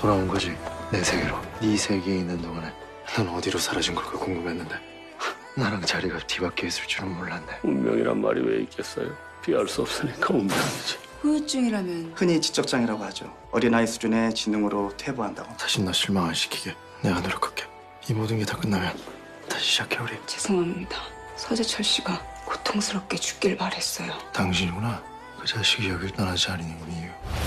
돌아온 거지, 내 세계로. 네 세계에 있는 동안에 넌 어디로 사라진 걸까 궁금했는데 나랑 자리가 뒤바뀌어 있을 줄은 몰랐네. 운명이란 말이 왜 있겠어요? 피할 수 없으니까 운명이지. 후유증이라면 흔히 지적장애라고 하죠. 어린아이 수준의 지능으로 퇴보한다고. 다시 너 실망 안 시키게 내가 노력할게. 이 모든 게 다 끝나면 다시 시작해 우리. 죄송합니다. 서재철 씨가 고통스럽게 죽길 바랬어요. 당신이구나 그 자식이 여길 떠나지 않은 이유.